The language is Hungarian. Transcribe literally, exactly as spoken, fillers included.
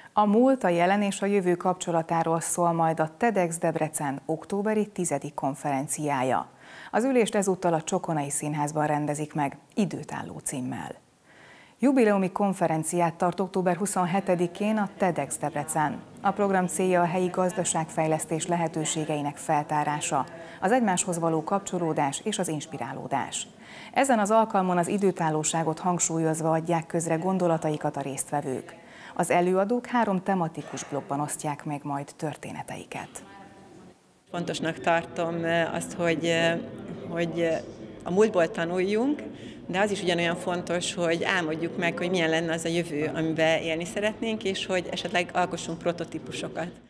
A múlt, a jelen és a jövő kapcsolatáról szól majd a TEDx Debrecen októberi tizedik konferenciája. Az ülést ezúttal a Csokonai Színházban rendezik meg, időtálló címmel. Jubileumi konferenciát tart október huszonhetedikén a TEDx Debrecen. A program célja a helyi gazdaságfejlesztés lehetőségeinek feltárása, az egymáshoz való kapcsolódás és az inspirálódás. Ezen az alkalmon az időtállóságot hangsúlyozva adják közre gondolataikat a résztvevők. Az előadók három tematikus blokkban osztják meg majd történeteiket. Fontosnak tartom azt, hogy, hogy a múltból tanuljunk, de az is ugyanolyan fontos, hogy álmodjuk meg, hogy milyen lenne az a jövő, amiben élni szeretnénk, és hogy esetleg alkossunk prototípusokat.